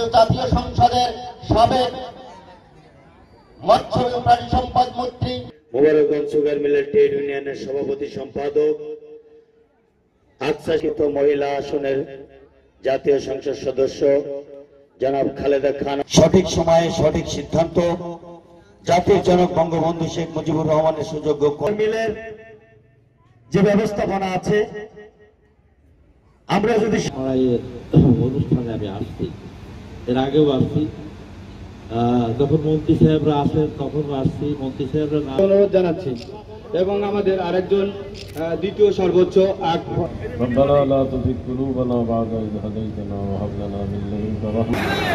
জাতীয় সংসদের সাবেক মৎস্য ও প্রাণী সম্পদ মন্ত্রী, মোবারকগঞ্জ সুগার মিলের ট্রেড ইউনিয়নের সভাপতি সম্পাদক, আকসাকৃত মহিলা আসনের জাতীয় সংসদ সদস্য জনাব খালেদা খান। সঠিক সময়ে সঠিক সিদ্ধান্ত জাতির জনক বঙ্গবন্ধু শেখ মুজিবুর রহমানের সুযোগ্য মিলের যে ব্যবস্থাপনা আছে, আমরা যদি অনুষ্ঠানে আমি আসছি, এর আগেও আসছি, যখন মন্ত্রী সাহেবরা আসেন তখনও আসছি, মন্ত্রী সাহেবরা অনুরোধ জানাচ্ছি এবং আমাদের আরেকজন দ্বিতীয় সর্বোচ্চ ربنا لا تزغ قلوبنا بعد إذ هديتنا وهب لنا من لدنك رحمة